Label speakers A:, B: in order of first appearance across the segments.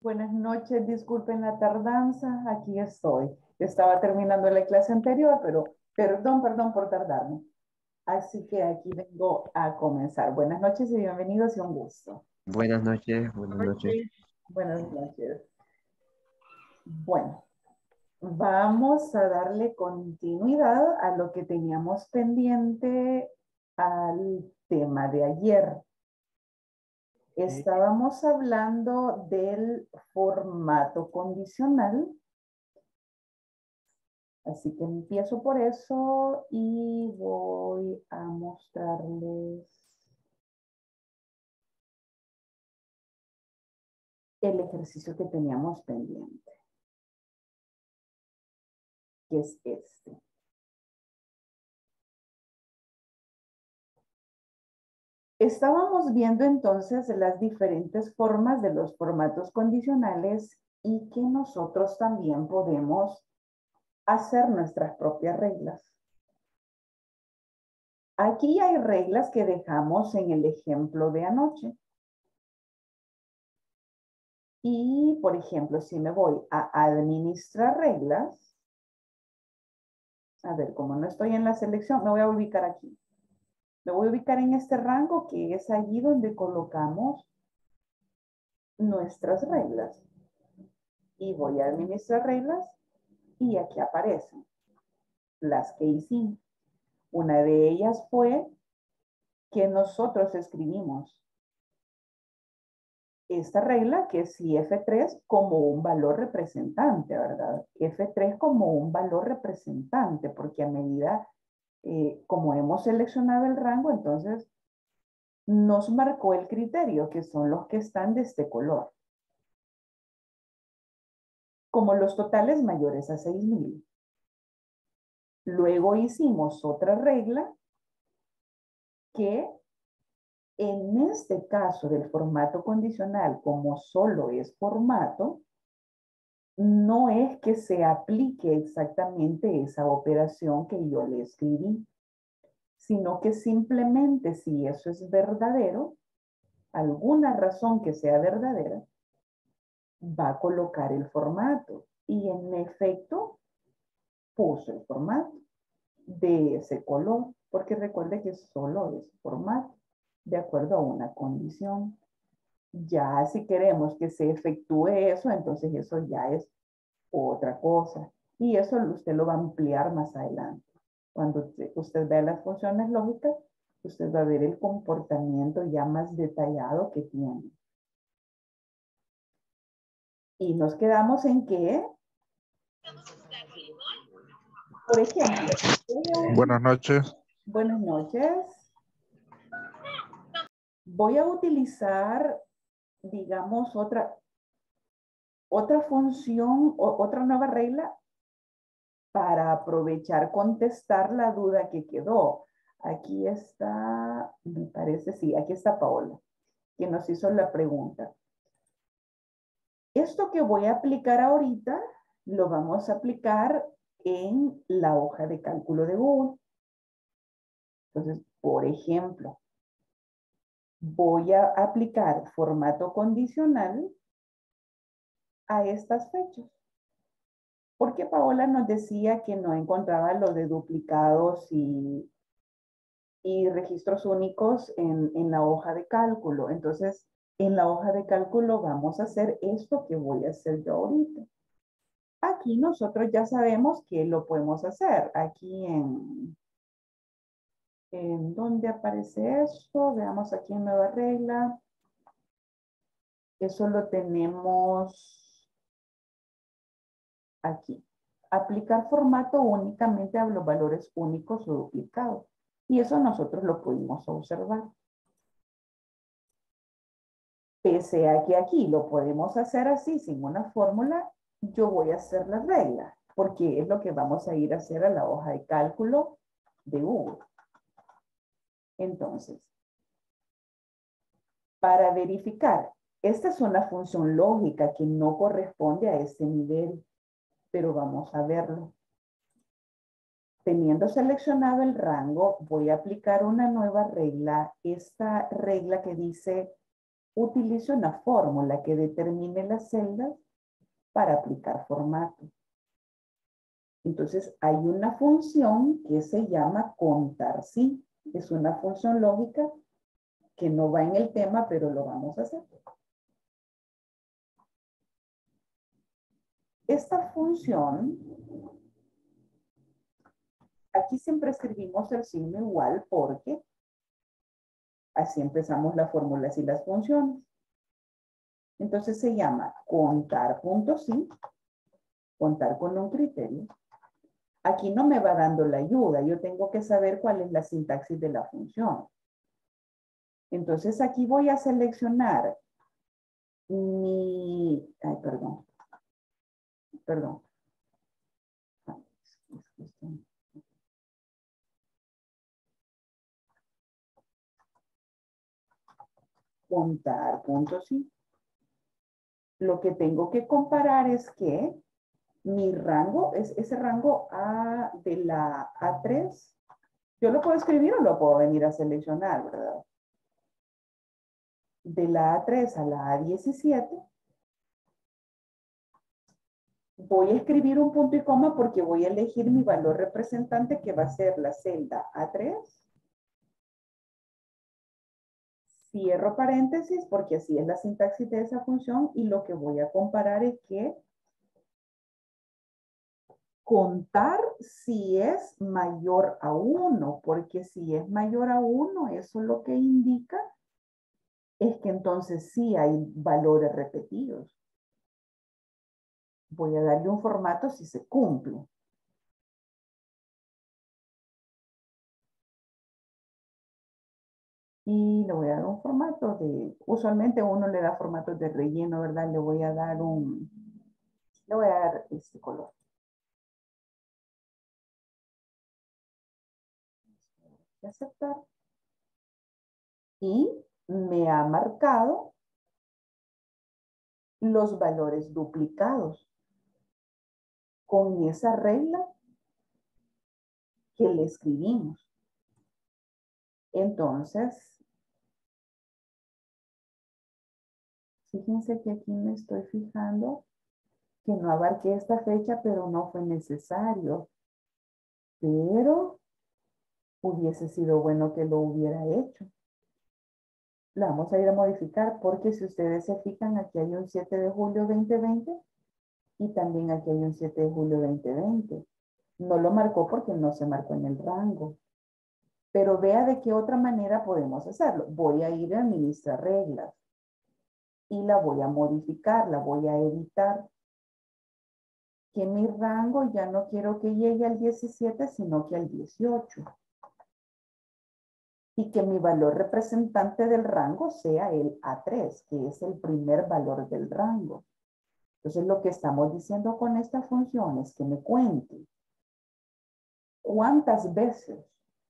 A: Buenas noches, disculpen la tardanza, aquí estoy. Estaba terminando la clase anterior, pero perdón por tardarme. Así que aquí vengo a comenzar. Buenas noches y bienvenidos y un gusto.
B: Buenas noches, buenas noches.
A: Buenas noches. Bueno, vamos a darle continuidad a lo que teníamos pendiente al tema de ayer. Estábamos hablando del formato condicional. Así que empiezo por eso y voy a mostrarles el ejercicio que teníamos pendiente, que es este. Estábamos viendo entonces las diferentes formas de los formatos condicionales y que nosotros también podemos hacer nuestras propias reglas. Aquí hay reglas que dejamos en el ejemplo de anoche. Y, por ejemplo, si me voy a administrar reglas, a ver, como no estoy en la selección, me voy a ubicar aquí. Me voy a ubicar en este rango que es allí donde colocamos nuestras reglas. Y voy a administrar reglas y aquí aparecen las que hicimos. Una de ellas fue que nosotros escribimos esta regla que es si F3 como un valor representante, ¿verdad? F3 como un valor representante, porque a medida como hemos seleccionado el rango, entonces nos marcó el criterio, que son los que están de este color. Como los totales mayores a 6,000. Luego hicimos otra regla que en este caso del formato condicional, como solo es formato, no es que se aplique exactamente esa operación que yo le escribí, sino que simplemente si eso es verdadero, alguna razón que sea verdadera, va a colocar el formato. Y en efecto, puso el formato de ese color, porque recuerde que solo es formato, de acuerdo a una condición. Ya si queremos que se efectúe eso, entonces eso ya es otra cosa. Y eso usted lo va a ampliar más adelante. Cuando usted vea las funciones lógicas, usted va a ver el comportamiento ya más detallado que tiene. Y nos quedamos en que, por ejemplo,
C: Buenas noches.
A: buenas noches. Voy a utilizar, digamos, otra función o otra nueva regla para aprovechar contestar la duda que quedó. Aquí está, me parece, sí, aquí está Paola, que nos hizo la pregunta. Esto que voy a aplicar ahorita, lo vamos a aplicar en la hoja de cálculo de Google. Entonces, por ejemplo, voy a aplicar formato condicional a estas fechas. Porque Paola nos decía que no encontraba lo de duplicados y registros únicos en la hoja de cálculo. Entonces, en la hoja de cálculo vamos a hacer esto que voy a hacer yo ahorita. Aquí nosotros ya sabemos que lo podemos hacer. Aquí en ¿dónde aparece esto? Veamos aquí en nueva regla. Eso lo tenemos aquí. Aplicar formato únicamente a los valores únicos o duplicados. Y eso nosotros lo pudimos observar. Pese a que aquí lo podemos hacer así, sin una fórmula, yo voy a hacer la regla, porque es lo que vamos a ir a hacer a la hoja de cálculo de Google. Entonces, para verificar, esta es una función lógica que no corresponde a este nivel, pero vamos a verlo. Teniendo seleccionado el rango, voy a aplicar una nueva regla. Esta regla que dice utilice una fórmula que determine las celdas para aplicar formato. Entonces, hay una función que se llama contar sí. Es una función lógica que no va en el tema, pero lo vamos a hacer. Esta función, aquí siempre escribimos el signo igual porque así empezamos las fórmulas y las funciones. Entonces se llama contar.sí, contar con un criterio. Aquí no me va dando la ayuda, yo tengo que saber cuál es la sintaxis de la función. Entonces aquí voy a seleccionar perdón. Contar.sí. Lo que tengo que comparar es que mi rango es ese rango de la A3. Yo lo puedo escribir o lo puedo venir a seleccionar, ¿verdad? De la A3 a la A17. Voy a escribir un punto y coma porque voy a elegir mi valor representante que va a ser la celda A3. Cierro paréntesis porque así es la sintaxis de esa función y lo que voy a comparar es que contar si es mayor a 1, porque si es mayor a 1, eso lo que indica es que entonces sí hay valores repetidos. Voy a darle un formato si se cumple. Y le voy a dar un formato usualmente uno le da formatos de relleno, ¿verdad? Le voy a dar este color. Aceptar. Y me ha marcado los valores duplicados con esa regla que le escribimos. Entonces, fíjense que aquí me estoy fijando que no abarqué esta fecha, pero no fue necesario. Pero hubiese sido bueno que lo hubiera hecho. La vamos a ir a modificar porque si ustedes se fijan, aquí hay un 7 de julio 2020 y también aquí hay un 7 de julio 2020. No lo marcó porque no se marcó en el rango. Pero vea de qué otra manera podemos hacerlo. Voy a ir a administrar reglas y la voy a modificar, la voy a editar. Que mi rango ya no quiero que llegue al 17, sino que al 18. Y que mi valor representante del rango sea el A3, que es el primer valor del rango. Entonces, lo que estamos diciendo con esta función es que me cuente cuántas veces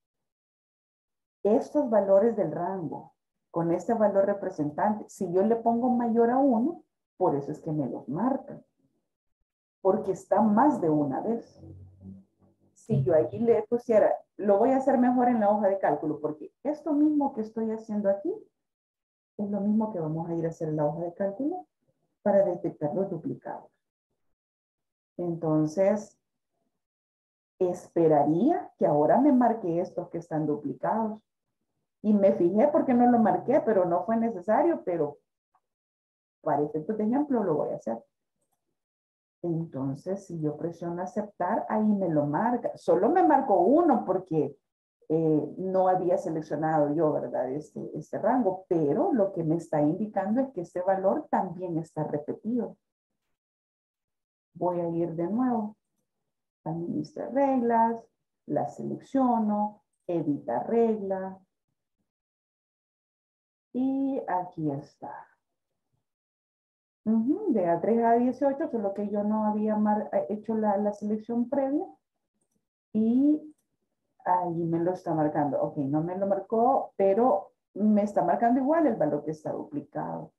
A: estos valores del rango con este valor representante, si yo le pongo mayor a 1, por eso es que me los marca. Porque está más de una vez. Si yo aquí le pusiera, lo voy a hacer mejor en la hoja de cálculo, porque esto mismo que estoy haciendo aquí es lo mismo que vamos a ir a hacer en la hoja de cálculo para detectar los duplicados. Entonces, esperaría que ahora me marque estos que están duplicados. Y me fijé porque no lo marqué, pero no fue necesario, pero para efectos de ejemplo lo voy a hacer. Entonces, si yo presiono aceptar, ahí me lo marca. Solo me marcó uno porque no había seleccionado yo, ¿verdad? Este rango, pero lo que me está indicando es que este valor también está repetido. Voy a ir de nuevo. Administrar reglas, la selecciono, editar regla. Y aquí está. De A3 a 18, solo que yo no había hecho la selección previa. Y ahí me lo está marcando. Ok, no me lo marcó, pero me está marcando igual el valor que está duplicado.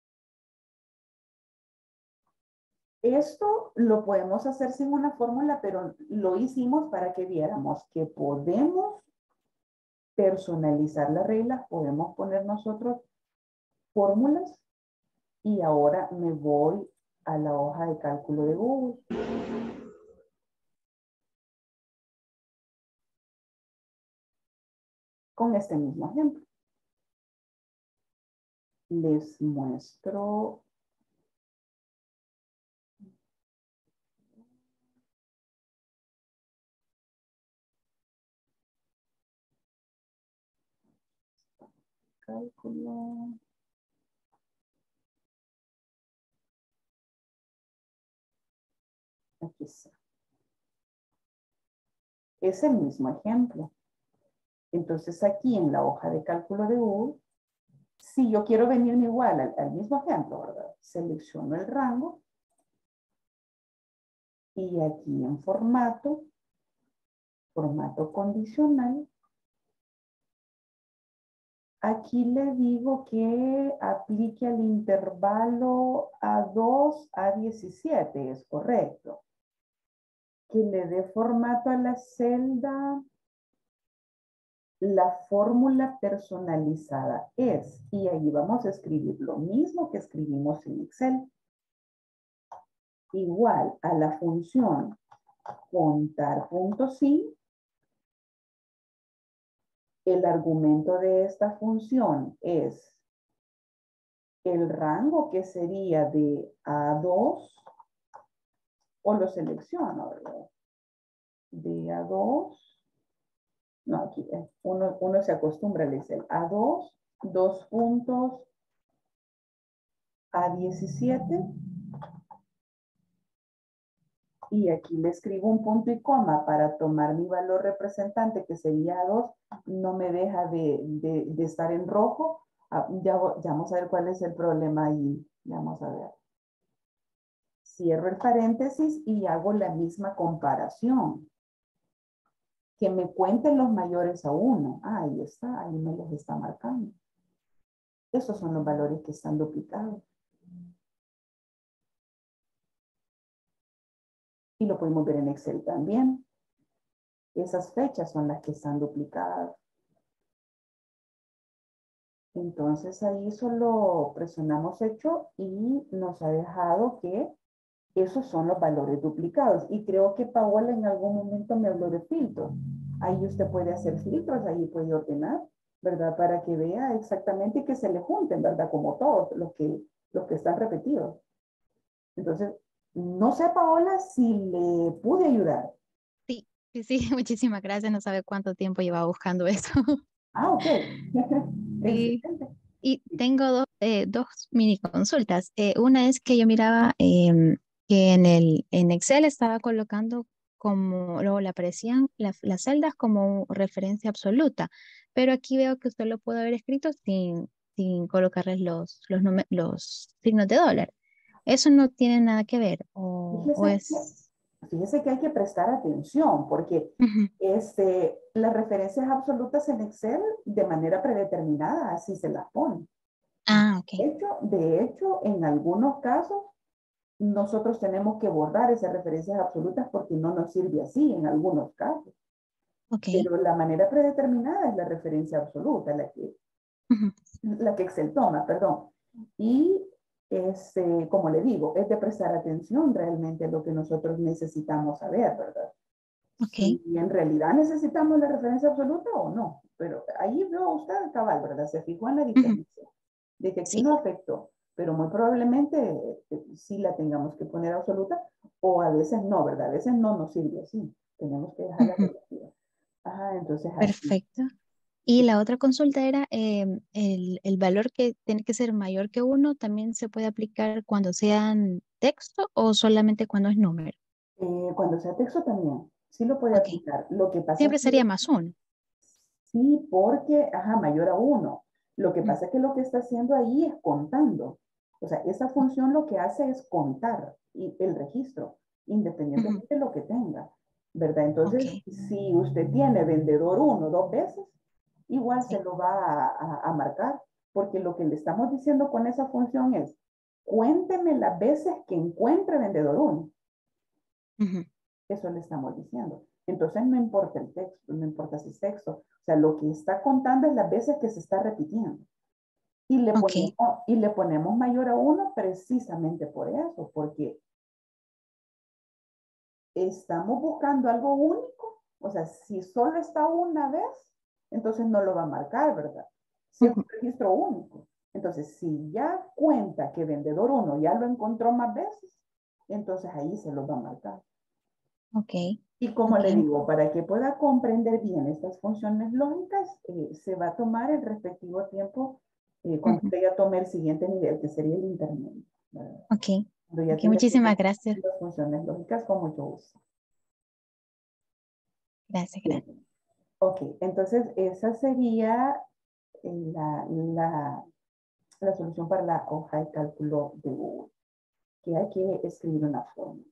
A: Esto lo podemos hacer sin una fórmula, pero lo hicimos para que viéramos que podemos personalizar las reglas, podemos poner nosotros fórmulas y ahora me voy a la hoja de cálculo de Google. Con este mismo ejemplo. Les muestro cálculo. Aquí está. Es el mismo ejemplo. Entonces aquí en la hoja de cálculo de Google, si yo quiero venirme igual al mismo ejemplo, ¿verdad? Selecciono el rango y aquí en formato condicional, aquí le digo que aplique al intervalo A2 a 17, es correcto. Que le dé formato a la celda, la fórmula personalizada es, y ahí vamos a escribir lo mismo que escribimos en Excel, igual a la función contar.sí. El argumento de esta función es el rango que sería de A2, o lo selecciono, ¿verdad? De A2, no, aquí uno se acostumbra a Excel. A2, 2 puntos, A17. Y aquí le escribo un punto y coma para tomar mi valor representante, que sería A2. No me deja de estar en rojo. Ya vamos a ver cuál es el problema ahí. Vamos a ver. Cierro el paréntesis y hago la misma comparación. Que me cuenten los mayores a 1. Ahí está, ahí me los está marcando. Esos son los valores que están duplicados. Y lo podemos ver en Excel también. Esas fechas son las que están duplicadas. Entonces ahí solo presionamos hecho y nos ha dejado que esos son los valores duplicados. Y creo que Paola en algún momento me habló de filtros. Ahí usted puede hacer filtros, ahí puede ordenar, ¿verdad? Para que vea exactamente que se le junten, ¿verdad? Como todos los que están repetidos. Entonces, no sé, Paola, si le pude ayudar.
D: Sí, sí, sí, muchísimas gracias. No sabe cuánto tiempo llevaba buscando eso.
A: Ah, ok.
D: Sí.
A: Excelente.
D: Y tengo dos mini consultas. Una es que yo miraba que en Excel estaba colocando como, luego le aparecían las celdas como referencia absoluta, pero aquí veo que usted lo puede haber escrito sin colocarles los signos de dólar. ¿Eso no tiene nada que ver o
A: Fíjese que,
D: es...?
A: fíjese que hay que prestar atención porque
D: Ujú.
A: las referencias absolutas en Excel de manera predeterminada así se las pone.
D: Ah, ok.
A: De hecho, en algunos casos nosotros tenemos que borrar esas referencias absolutas porque no nos sirve así en algunos casos.
D: Ok.
A: Pero la manera predeterminada es la referencia absoluta,
D: Ujú.
A: la que Excel toma, perdón. Y como le digo, es de prestar atención realmente a lo que nosotros necesitamos saber, ¿verdad?
D: Ok.
A: Si en realidad necesitamos la referencia absoluta o no. Pero ahí veo usted cabal, ¿verdad? Se fijó en la
D: Ujú.
A: diferencia. De que aquí
D: Sí.
A: no afectó, pero muy probablemente sí la tengamos que poner absoluta o a veces no, ¿verdad? A veces no nos sirve así. Tenemos que dejarla
D: Ujú.
A: relativa. Ajá, entonces así.
D: Perfecto. Y la otra consulta era el valor que tiene que ser mayor que uno, ¿también se puede aplicar cuando sean texto o solamente cuando es número?
A: Cuando sea texto también, sí lo puede
D: Ok.
A: aplicar. Lo que pasa es
D: Siempre
A: que
D: sería más uno.
A: sí, porque, ajá, mayor a 1. Lo que
D: Mm.
A: pasa es que lo que está haciendo ahí es contando. O sea, esa función lo que hace es contar el registro,
D: Ujú.
A: independientemente de lo que tenga, ¿verdad?
D: Ok.
A: Entonces, si usted tiene vendedor 1 2 veces, igual se
D: Sí.
A: lo va a marcar, porque lo que le estamos diciendo con esa función es, cuénteme las veces que encuentre vendedor 1.
D: Ujú.
A: Eso le estamos diciendo. Entonces no importa el texto, no importa si es texto. O sea, lo que está contando es las veces que se está repitiendo.
D: Ok.
A: Y le ponemos mayor a 1 precisamente por eso, porque estamos buscando algo único. O sea, si solo está una vez, entonces no lo va a marcar, ¿verdad? Si es un registro único. Entonces, si ya cuenta que vendedor 1 ya lo encontró más veces, entonces ahí se lo va a marcar.
D: Ok.
A: Y como
D: Ok.
A: le digo, para que pueda comprender bien estas funciones lógicas, se va a tomar el respectivo tiempo cuando
D: Ujú.
A: usted ya tome el siguiente nivel, que sería el intermedio, ¿verdad?
D: Ok.
A: Cuando ya
D: Ok,
A: tenga
D: muchísimas gracias.
A: las funciones lógicas, con mucho gusto.
D: Gracias,
A: Bien.
D: gracias.
A: Ok, entonces esa sería la solución para la hoja de cálculo de Google, que hay que escribir una fórmula.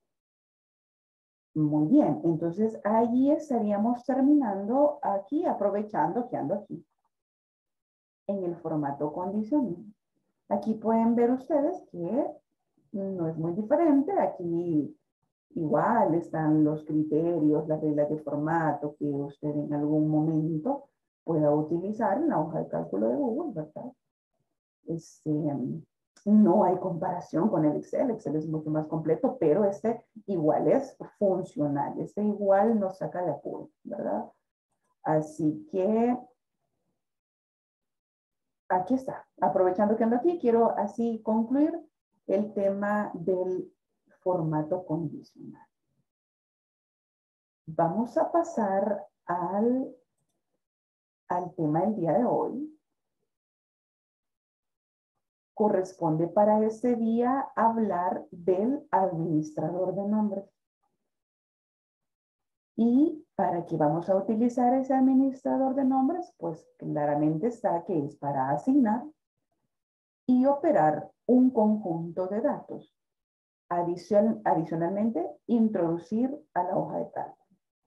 A: Muy bien, entonces ahí estaríamos terminando aquí, aprovechando que ando aquí, en el formato condicional. Aquí pueden ver ustedes que no es muy diferente. Aquí igual están los criterios, las reglas de formato que usted en algún momento pueda utilizar en la hoja de cálculo de Google, ¿verdad? No hay comparación con el Excel. Excel es mucho más completo, pero este igual es funcional. Este igual nos saca de apuro, ¿verdad? Así que aquí está. Aprovechando que ando aquí, quiero así concluir el tema del formato condicional. Vamos a pasar al tema del día de hoy. Corresponde para este día hablar del administrador de nombres. Y para qué vamos a utilizar ese administrador de nombres, pues claramente está que es para asignar y operar un conjunto de datos. Adicionalmente, introducir a la hoja de cálculo.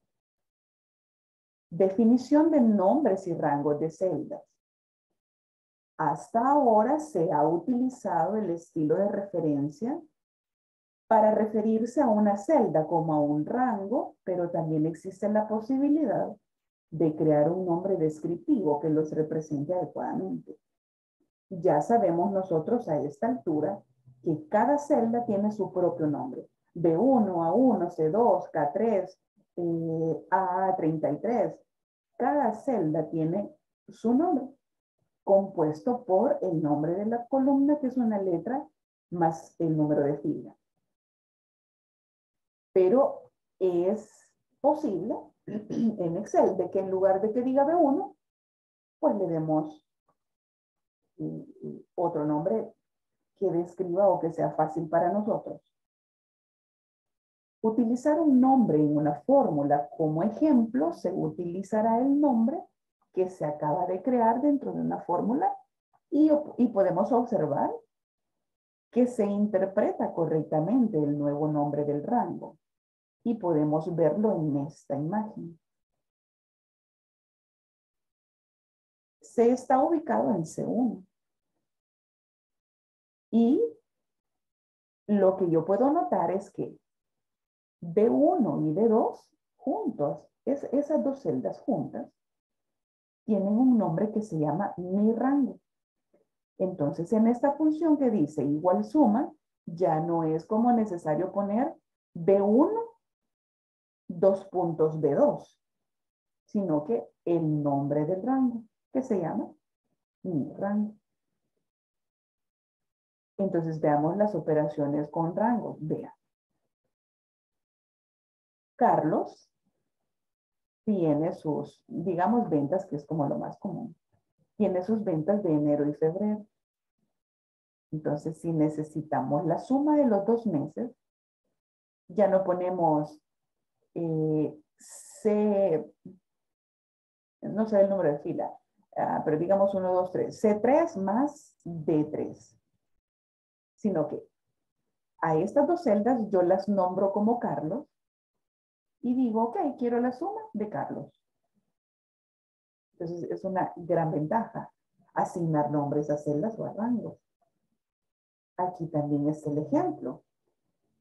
A: Definición de nombres y rangos de celdas. Hasta ahora se ha utilizado el estilo de referencia para referirse a una celda como a un rango, pero también existe la posibilidad de crear un nombre descriptivo que los represente adecuadamente. Ya sabemos nosotros a esta altura que cada celda tiene su propio nombre. B1, A1, C2, K3, A33. Cada celda tiene su nombre, compuesto por el nombre de la columna, que es una letra, más el número de fila. Pero es posible en Excel de que en lugar de que diga B1, pues le demos otro nombre que describa o que sea fácil para nosotros. Utilizar un nombre en una fórmula como ejemplo, se utilizará el nombre que se acaba de crear dentro de una fórmula y podemos observar que se interpreta correctamente el nuevo nombre del rango. Y podemos verlo en esta imagen. C está ubicado en C1. Y lo que yo puedo notar es que B1 y B2 juntos, esas dos celdas juntas, tienen un nombre que se llama mi rango. Entonces, en esta función que dice igual suma, ya no es como necesario poner B1, dos puntos B2, sino que el nombre del rango, que se llama mi rango. Entonces, veamos las operaciones con rangos. Vean. Carlos tiene sus, digamos, ventas, que es como lo más común. Tiene sus ventas de enero y febrero. Entonces, si necesitamos la suma de los 2 meses, ya no ponemos C, no sé el número de fila, pero digamos 1, 2, 3, C3 más D3. Sino que a estas dos celdas yo las nombro como Carlos y digo, ok, quiero la suma de Carlos. Entonces, es una gran ventaja asignar nombres a celdas o a rangos. Aquí también está el ejemplo.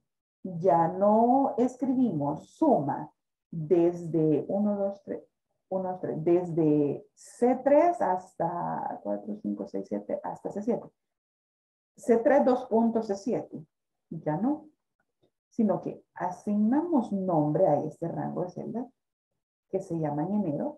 A: Ya no escribimos suma desde 1, 2, 3. desde C3 hasta 4, 5, 6, 7, hasta C7. C3, 2 puntos C7. Ya no. Sino que asignamos nombre a este rango de celdas que se llama en enero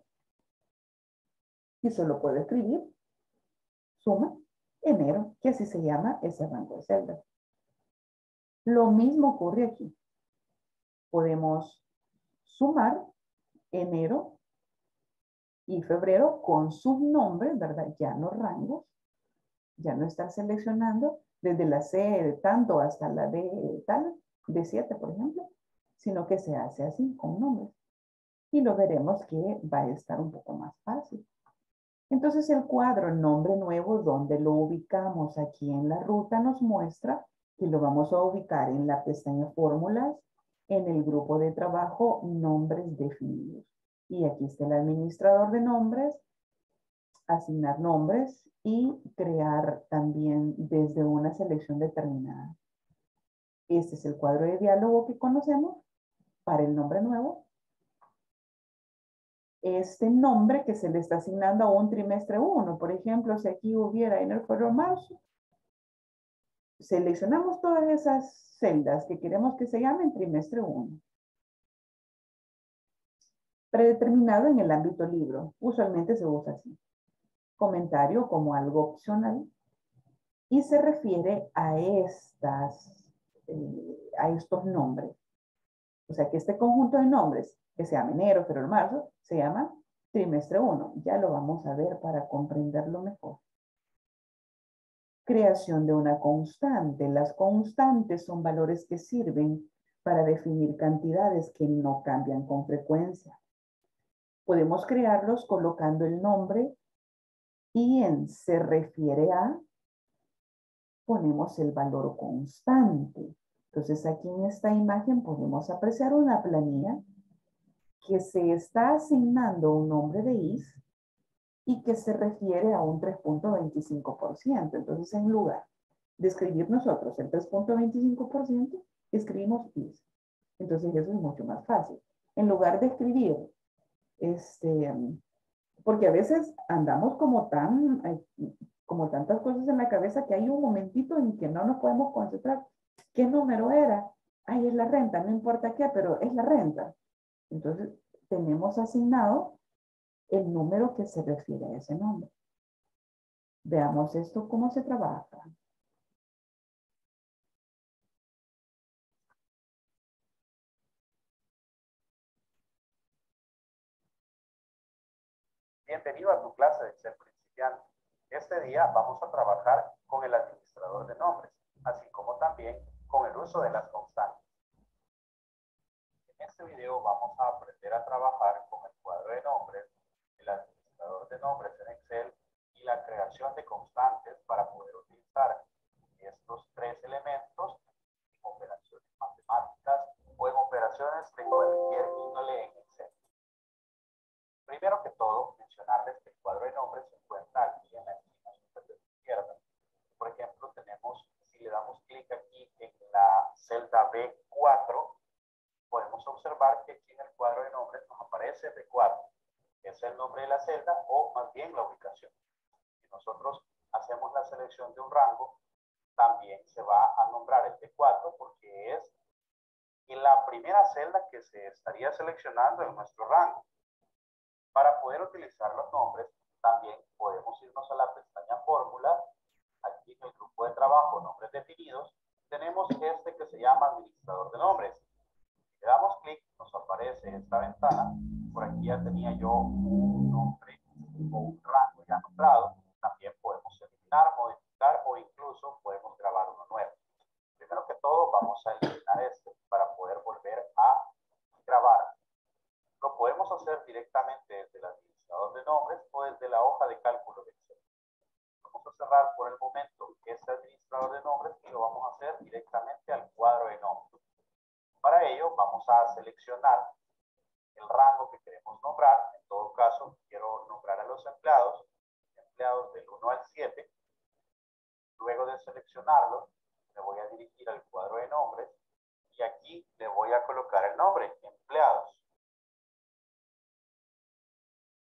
A: y solo puedo escribir suma enero, que así se llama ese rango de celdas. Lo mismo ocurre aquí. Podemos sumar enero y febrero con subnombres, ¿verdad? Ya no rangos, ya no estar seleccionando desde la C de tanto hasta la D de tal, de 7, por ejemplo, sino que se hace así, con nombres. Y lo veremos que va a estar un poco más fácil. Entonces el cuadro nombre nuevo, donde lo ubicamos aquí en la ruta, nos muestra que lo vamos a ubicar en la pestaña fórmulas, en el grupo de trabajo nombres definidos. Y aquí está el administrador de nombres, asignar nombres y crear también desde una selección determinada. Este es el cuadro de diálogo que conocemos para el nombre nuevo. Este nombre que se le está asignando a un trimestre 1. Por ejemplo, si aquí hubiera enero, febrero, marzo, seleccionamos todas esas celdas que queremos que se llamen trimestre 1. Predeterminado en el ámbito libro. Usualmente se usa así. Comentario como algo opcional. Y se refiere a estos nombres. O sea que este conjunto de nombres, que se llama enero, febrero, marzo, se llama trimestre 1. Ya lo vamos a ver para comprenderlo mejor. Creación de una constante. Las constantes son valores que sirven para definir cantidades que no cambian con frecuencia. Podemos crearlos colocando el nombre y en se refiere a ponemos el valor constante. Entonces aquí en esta imagen podemos apreciar una planilla que se está asignando un nombre de is y que se refiere a un 3.25%. Entonces en lugar de escribir nosotros el 3.25%, escribimos is. Entonces eso es mucho más fácil. En lugar de escribir, porque a veces andamos como tantas cosas en la cabeza que hay un momentito en que no nos podemos concentrar. ¿Qué número era? Ay, es la renta, no importa qué, pero es la renta. Entonces, tenemos asignado el número que se refiere a ese nombre. Veamos esto, cómo se trabaja.
E: Bienvenido a tu clase de Excel principiante. Este día vamos a trabajar con el administrador de nombres, así como también con el uso de las constantes. En este video vamos a aprender a trabajar con el cuadro de nombres, el administrador de nombres en Excel y la creación de constantes para poder utilizar estos tres elementos en operaciones matemáticas o en operaciones de cualquier índole en Excel. Primero que todo, mencionarles que el cuadro de nombres se encuentra aquí en la esquina superior izquierda. Por ejemplo, tenemos, si le damos clic aquí en la celda B4, podemos observar que aquí en el cuadro de nombres nos aparece B4, que es el nombre de la celda o más bien la ubicación. Si nosotros hacemos la selección de un rango, también se va a nombrar el B4 porque es la primera celda que se estaría seleccionando en nuestro rango. Para poder utilizar los nombres, también podemos irnos a la pestaña fórmula. Aquí en el grupo de trabajo, nombres definidos, tenemos este que se llama administrador de nombres. Si le damos clic, nos aparece esta ventana. Por aquí ya tenía yo un nombre o un rango ya nombrado. También podemos eliminar, modificar o incluso podemos grabar uno nuevo. Primero que todo, vamos a eliminar este para poder volver a grabar. Lo podemos hacer directamente desde el administrador de nombres o desde la hoja de cálculo de Excel. Vamos a cerrar por el momento este administrador de nombres y lo vamos a hacer directamente al cuadro de nombres. Para ello vamos a seleccionar el rango que queremos nombrar. En todo caso, quiero nombrar a los empleados del 1 al 7. Luego de seleccionarlos, me voy a dirigir al cuadro de nombres y aquí le voy a colocar el nombre, empleados.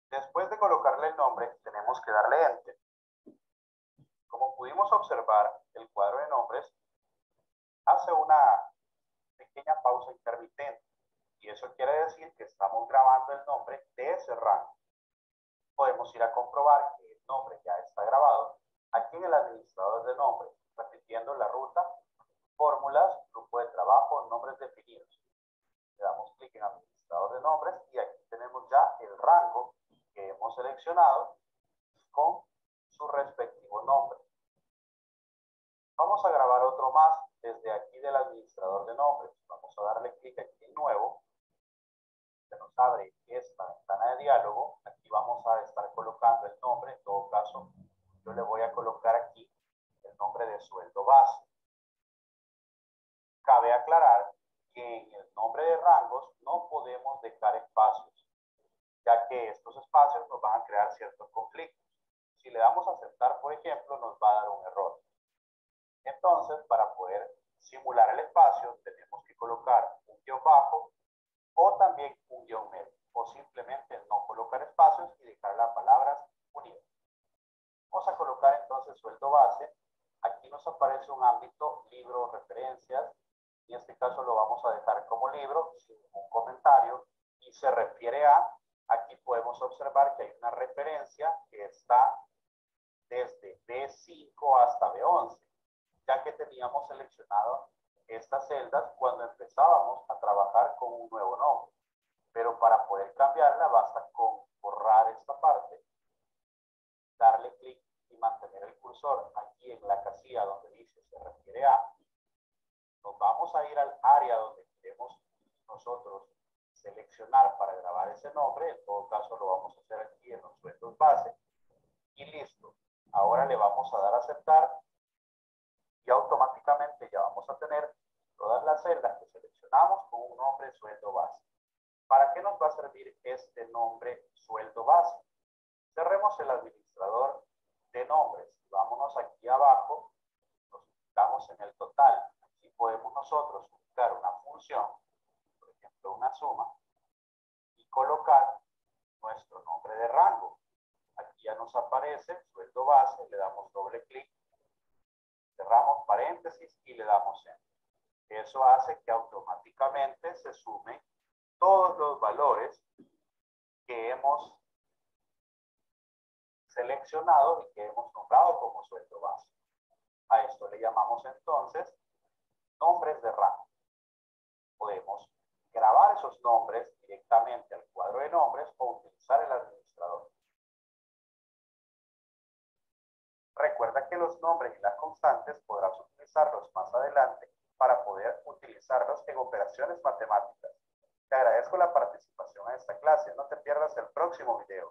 E: Después de colocarle el nombre, tenemos que darle Enter. Como pudimos observar, el cuadro de nombres hace una pequeña pausa intermitente. Y eso quiere decir que estamos grabando el nombre de ese rango. Podemos ir a comprobar que el nombre ya está grabado aquí en el administrador de nombres, repitiendo la ruta, fórmulas, grupo de trabajo, nombres definidos. Le damos clic en administrador de nombres y aquí tenemos ya el rango que hemos seleccionado con su respectivo nombre. Vamos a grabar otro más desde aquí del administrador de nombres. Vamos a darle clic aquí en nuevo. Se nos abre esta ventana de diálogo. Aquí vamos a estar colocando el nombre. En todo caso, yo le voy a colocar aquí el nombre de sueldo base. Cabe aclarar que en el nombre de rangos no podemos dejar espacios, ya que estos espacios nos van a crear ciertos conflictos. Si le damos a aceptar, por ejemplo, nos va a dar un error. Entonces, para poder simular el espacio, tenemos que colocar un guión bajo o también un guión medio, o simplemente no colocar espacios y dejar las palabras unidas. Vamos a colocar entonces sueldo base. Aquí nos aparece un ámbito, libro, referencias. En este caso lo vamos a dejar como libro, sin ningún comentario, y se refiere a, aquí podemos observar que hay una referencia que está desde B5 hasta B11, ya que teníamos seleccionado estas celdas cuando empezábamos a trabajar con un nuevo nombre. Pero para poder cambiarla basta con borrar esta parte, darle clic y mantener el cursor aquí en la casilla donde dice se refiere a. Nos vamos a ir al área donde queremos nosotros seleccionar para grabar ese nombre. En todo caso lo vamos a hacer aquí en los sueldos base. Y listo. Ahora le vamos a dar a aceptar y automáticamente ya vamos a tener todas las celdas que seleccionamos con un nombre sueldo base. ¿Para qué nos va a servir este nombre sueldo base? Cerremos el administrador de nombres. Vámonos aquí abajo, nos ubicamos en el total. Aquí podemos nosotros ubicar una función, por ejemplo una suma, y colocar nuestro nombre de rango. Aquí ya nos aparece sueldo base, le damos doble clic, cerramos paréntesis y le damos Enter. Eso hace que automáticamente se sumen todos los valores que hemos seleccionado y que hemos nombrado como sueldo base. A esto le llamamos entonces nombres de rango. Podemos grabar esos nombres directamente al cuadro de nombres o utilizar el administrador. Recuerda que los nombres y las constantes podrás utilizarlos más adelante para poder utilizarlos en operaciones matemáticas. Te agradezco la participación en esta clase. No te pierdas el próximo video.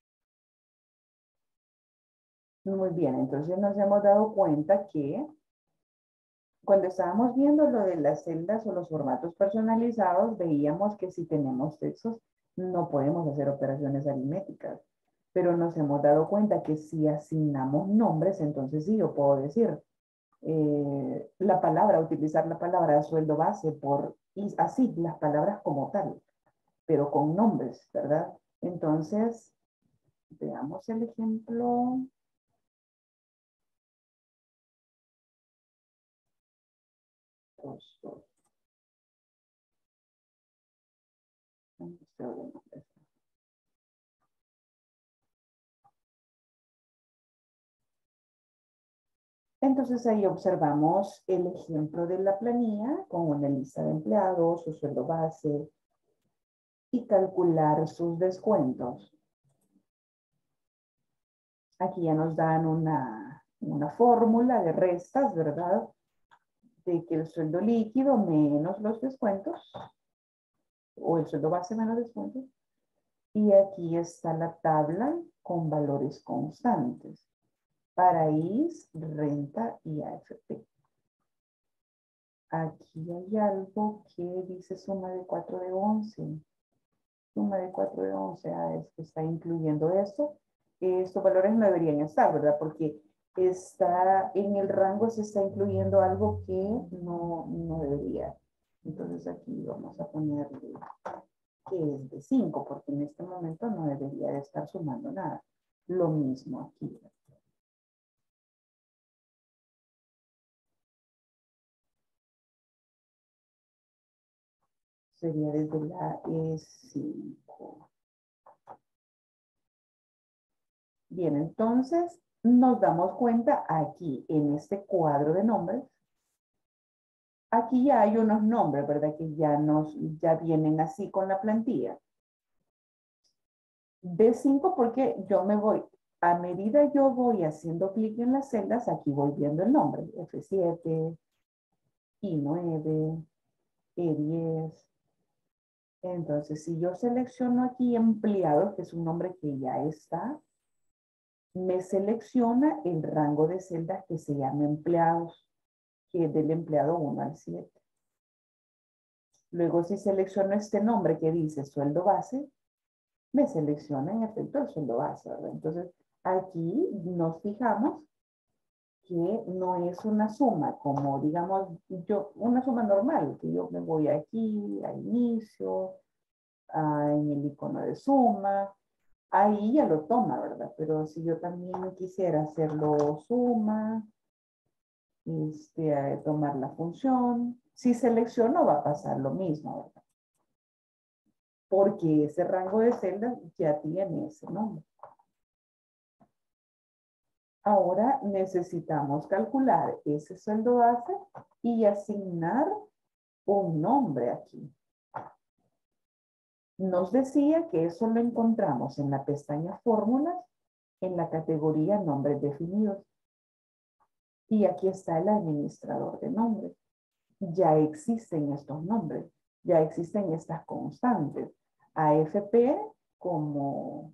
A: Muy bien, entonces nos hemos dado cuenta que cuando estábamos viendo lo de las celdas o los formatos personalizados, veíamos que si tenemos textos no podemos hacer operaciones aritméticas. Pero nos hemos dado cuenta que si asignamos nombres, entonces sí, yo puedo decir la palabra, utilizar la palabra sueldo base por, y así, las palabras como tal, pero con nombres, ¿verdad? Entonces, veamos el ejemplo. Entonces ahí observamos el ejemplo de la planilla con una lista de empleados, su sueldo base y calcular sus descuentos. Aquí ya nos dan una fórmula de restas, ¿verdad? De que el sueldo líquido menos los descuentos, o el sueldo base menos descuentos. Y aquí está la tabla con valores constantes para IS, renta y AFP. Aquí hay algo que dice suma de 4 de 11. Suma de 4 de 11, es que está incluyendo esto. Estos valores no deberían estar, ¿verdad? Porque está en el rango, se está incluyendo algo que no debería. Entonces aquí vamos a ponerle que es de 5, porque en este momento no debería de estar sumando nada. Lo mismo aquí. Sería desde la E5. Bien, entonces nos damos cuenta aquí en este cuadro de nombres. Aquí ya hay unos nombres, ¿verdad? Que ya vienen así con la plantilla. B5 porque yo me voy, a medida yo voy haciendo clic en las celdas, aquí voy viendo el nombre. F7, I9, E10. Entonces, si yo selecciono aquí empleados, que es un nombre que ya está, me selecciona el rango de celdas que se llama empleados, que es del empleado 1 al 7. Luego, si selecciono este nombre que dice sueldo base, me selecciona en efecto el sueldo base, ¿verdad? Entonces, aquí nos fijamos que no es una suma, como digamos, una suma normal, que yo me voy aquí, a inicio, en el icono de suma, ahí ya lo toma, ¿verdad? Pero si yo también quisiera hacerlo suma, tomar la función, si selecciono va a pasar lo mismo, ¿verdad? Porque ese rango de celdas ya tiene ese nombre. Ahora necesitamos calcular ese sueldo base y asignar un nombre aquí. Nos decía que eso lo encontramos en la pestaña Fórmulas, en la categoría Nombres definidos. Y aquí está el administrador de nombres. Ya existen estos nombres, ya existen estas constantes. AFP como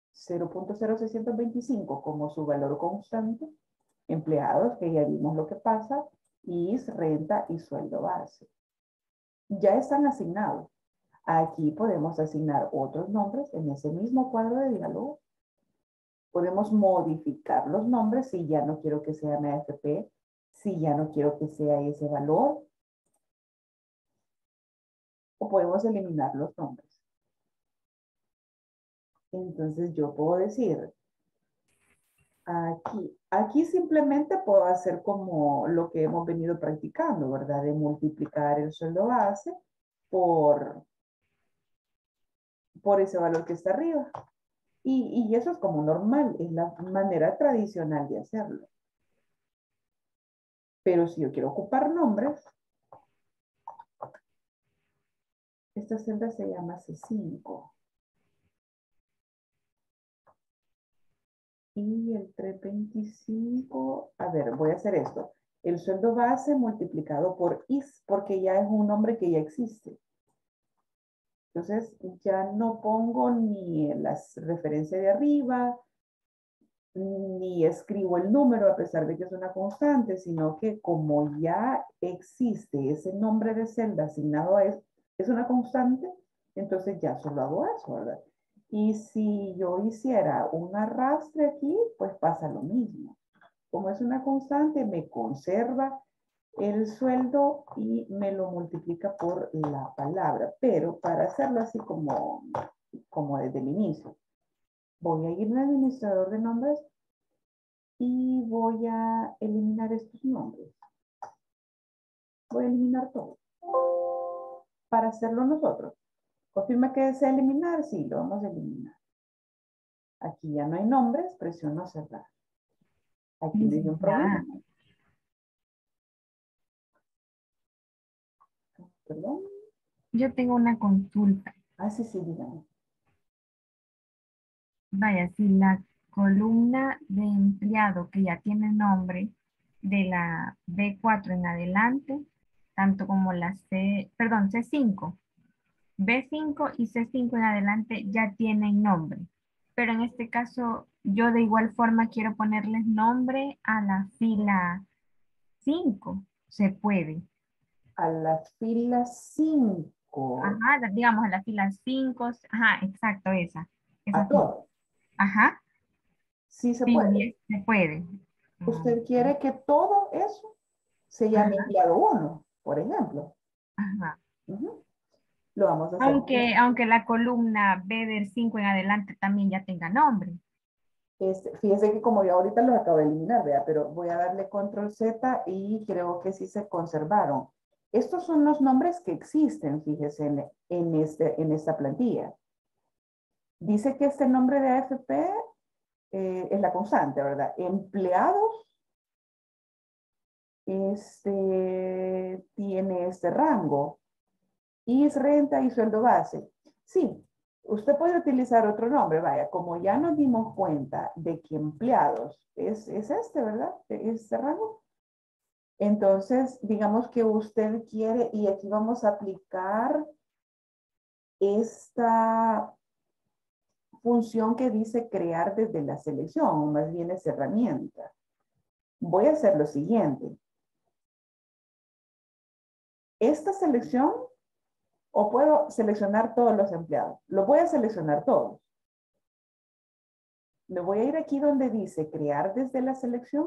A: 0.0625 como su valor constante, empleados, que ya vimos lo que pasa, IS, renta y sueldo base. Ya están asignados. Aquí podemos asignar otros nombres en ese mismo cuadro de diálogo. Podemos modificar los nombres si ya no quiero que sea AFP, si ya no quiero que sea ese valor. O podemos eliminar los nombres. Entonces yo puedo decir, aquí simplemente puedo hacer como lo que hemos venido practicando, ¿verdad? De multiplicar el sueldo base por ese valor que está arriba. Y eso es como normal, es la manera tradicional de hacerlo. Pero si yo quiero ocupar nombres, esta celda se llama C5. Y el 325, a ver, voy a hacer esto. El sueldo base multiplicado por IS, porque ya es un nombre que ya existe. Entonces, ya no pongo ni las referencias de arriba, ni escribo el número a pesar de que es una constante, sino que como ya existe ese nombre de celda asignado a eso, es una constante, entonces ya solo hago eso, ¿verdad? Y si yo hiciera un arrastre aquí, pues pasa lo mismo. Como es una constante, me conserva el sueldo y me lo multiplica por la palabra. Pero para hacerlo así como desde el inicio, voy a ir al administrador de nombres y voy a eliminar estos nombres. Voy a eliminar todo. Para hacerlo nosotros. Confirma que desea eliminar. Sí, lo vamos a eliminar. Aquí ya no hay nombres, presiono cerrar. Aquí me dio un problema. Perdón.
F: Yo tengo una consulta.
A: Ah, sí, dígame.
F: Vaya, si la columna de empleado que ya tiene nombre de la B4 en adelante, tanto como la C5, B5 y C5 en adelante ya tienen nombre. Pero en este caso, yo de igual forma quiero ponerles nombre a la fila 5. Se puede.
A: A la fila 5.
F: Ajá, digamos a la fila 5. Ajá, exacto, esa.
A: A todos.
F: Ajá.
A: Sí se
F: Sí,
A: puede.
F: se puede.
A: Usted quiere que todo eso se llame
F: Ajá.
A: empleado 1, por ejemplo.
F: Ajá.
A: Lo vamos a hacer.
F: Aunque la columna B del 5 en adelante también ya tenga nombre.
A: Fíjese que como yo ahorita los acabo de eliminar, ¿verdad? Pero voy a darle control Z y creo que sí se conservaron. Estos son los nombres que existen, fíjese, en esta plantilla. Dice que este nombre de AFP es la constante, ¿verdad? Empleados tiene este rango. Y es renta y sueldo base. Sí, usted puede utilizar otro nombre, vaya, como ya nos dimos cuenta de que empleados es este, ¿verdad? Este rango. Entonces, digamos que usted quiere, y aquí vamos a aplicar esta función que dice crear desde la selección, o más bien es herramienta. Voy a hacer lo siguiente. Esta selección, o puedo seleccionar todos los empleados. Los voy a seleccionar todos. Me voy a ir aquí donde dice crear desde la selección.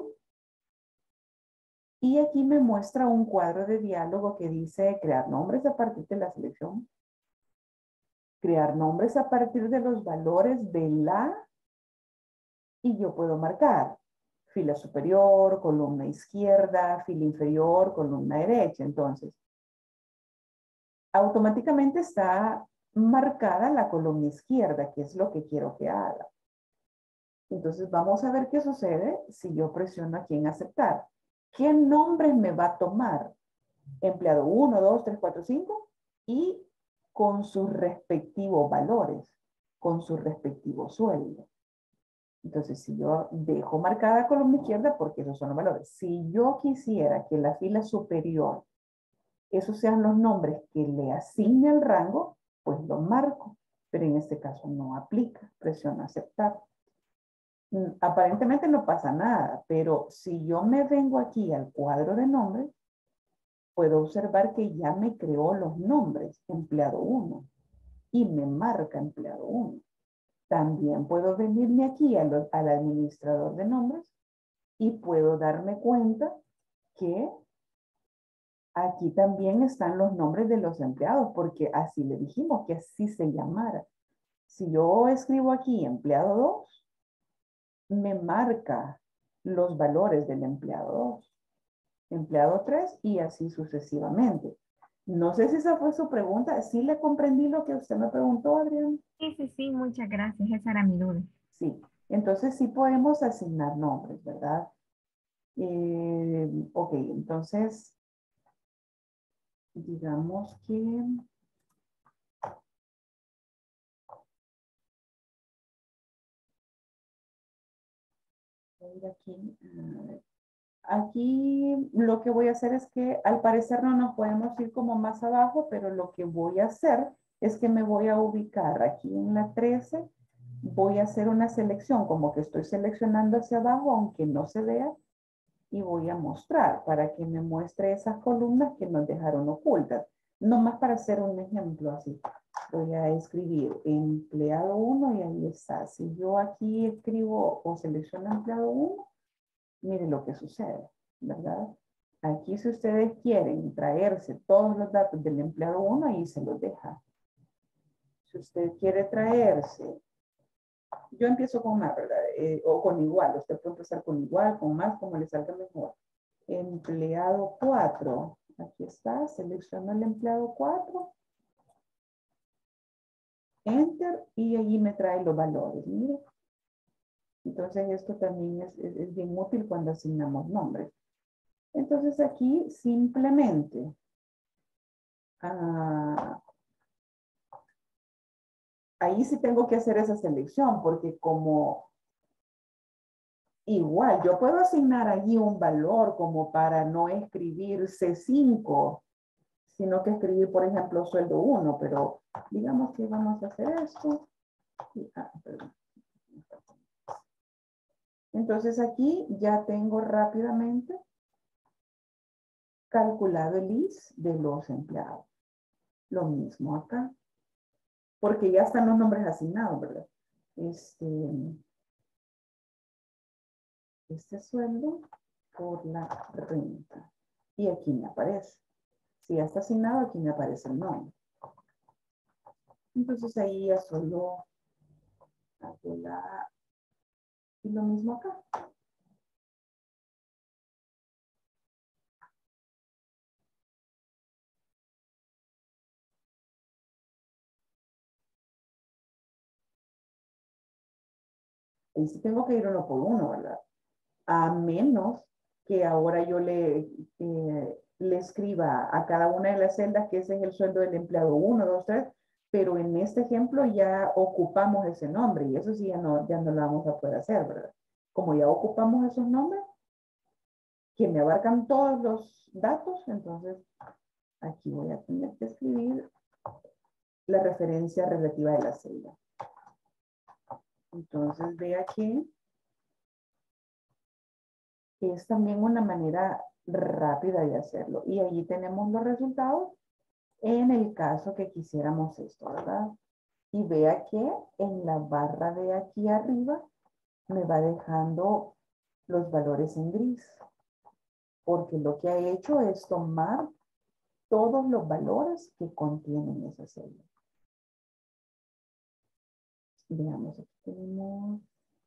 A: Y aquí me muestra un cuadro de diálogo que dice crear nombres a partir de la selección. Crear nombres a partir de los valores de la. Y yo puedo marcar fila superior, columna izquierda, fila inferior, columna derecha. Entonces, automáticamente está marcada la columna izquierda, que es lo que quiero que haga. Entonces vamos a ver qué sucede si yo presiono aquí en aceptar. ¿Qué nombre me va a tomar? Empleado 1, 2, 3, 4, 5 y con sus respectivos valores, con su respectivo sueldo. Entonces, si yo dejo marcada la columna izquierda, porque esos son los valores. Si yo quisiera que la fila superior, esos sean los nombres que le asigne el rango, pues lo marco. Pero en este caso no aplica. Presiono aceptar. Aparentemente no pasa nada, pero si yo me vengo aquí al cuadro de nombres, puedo observar que ya me creó los nombres, empleado 1, y me marca empleado 1. También puedo venirme aquí al administrador de nombres y puedo darme cuenta que aquí también están los nombres de los empleados, porque así le dijimos que así se llamara. Si yo escribo aquí empleado 2, me marca los valores del empleado 2, empleado 3 y así sucesivamente. No sé si esa fue su pregunta. ¿Sí le comprendí lo que usted me preguntó, Adrián?
F: Sí, muchas gracias. Esa era mi duda.
A: Sí. Entonces sí podemos asignar nombres, ¿verdad? Ok, entonces digamos que voy a ir aquí. Aquí lo que voy a hacer es que al parecer no nos podemos ir como más abajo, pero lo que voy a hacer es que me voy a ubicar aquí en la 13. Voy a hacer una selección, como que estoy seleccionando hacia abajo, aunque no se vea. Y voy a mostrar para que me muestre esas columnas que nos dejaron ocultas. Nomás para hacer un ejemplo así. Voy a escribir empleado 1 y ahí está. Si yo aquí escribo o selecciono empleado 1, mire lo que sucede, ¿verdad? Aquí si ustedes quieren traerse todos los datos del empleado 1, ahí se los deja. Si usted quiere traerse, yo empiezo con más, ¿verdad? O con igual, usted puede empezar con igual, con más, como le salga mejor. Empleado 4, aquí está, selecciono el empleado 4, enter, y allí me trae los valores, mire. Entonces esto también es bien útil cuando asignamos nombres. Entonces aquí simplemente ahí sí tengo que hacer esa selección porque como igual yo puedo asignar allí un valor como para no escribir C5, sino que escribir por ejemplo sueldo 1, pero digamos que vamos a hacer esto. Entonces aquí ya tengo rápidamente calculado el IS de los empleados. Lo mismo acá. Porque ya están los nombres asignados, ¿verdad? Este sueldo por la renta. Y aquí me aparece. Si ya está asignado, aquí me aparece el nombre. Entonces ahí ya solo hago y lo mismo acá. Ahí sí tengo que ir uno por uno, ¿verdad? A menos que ahora yo le escriba a cada una de las celdas que ese es el sueldo del empleado 1, 2, 3, pero en este ejemplo ya ocupamos ese nombre y eso sí ya no lo vamos a poder hacer, ¿verdad? Como ya ocupamos esos nombres, que me abarcan todos los datos, entonces aquí voy a tener que escribir la referencia relativa de la celda. Entonces vea que es también una manera rápida de hacerlo. Y allí tenemos los resultados en el caso que quisiéramos esto, ¿verdad? Y vea que en la barra de aquí arriba me va dejando los valores en gris. Porque lo que ha hecho es tomar todos los valores que contienen esa celda. Veamos, aquí tenemos...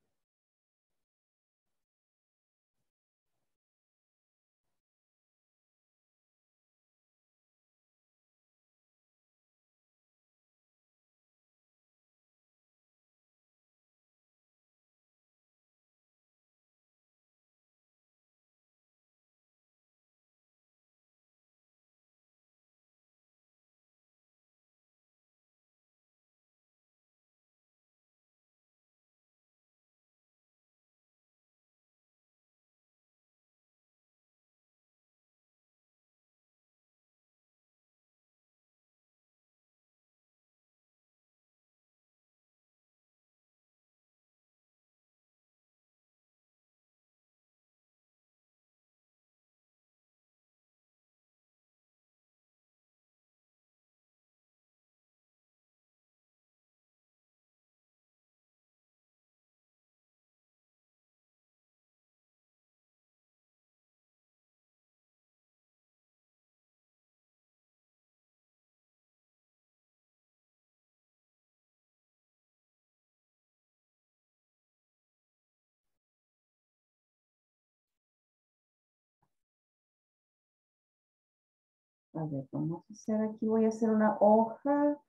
A: A ver, vamos a hacer aquí, voy a hacer una hoja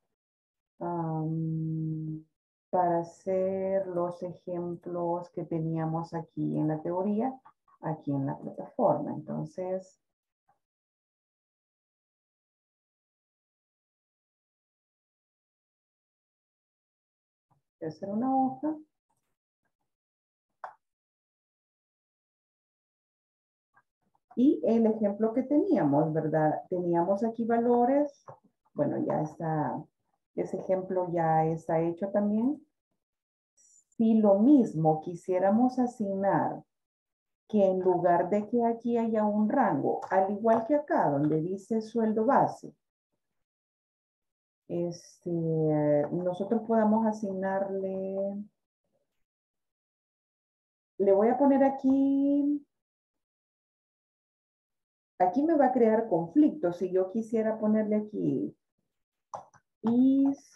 A: para hacer los ejemplos que teníamos aquí en la teoría, aquí en la plataforma. Entonces, voy a hacer una hoja. Y el ejemplo que teníamos, ¿verdad? Teníamos aquí valores. Bueno, ya está, ese ejemplo ya está hecho también. Si lo mismo quisiéramos asignar que en lugar de que aquí haya un rango, al igual que acá donde dice sueldo base, nosotros podamos asignarle, le voy a poner aquí me va a crear conflicto si yo quisiera ponerle aquí is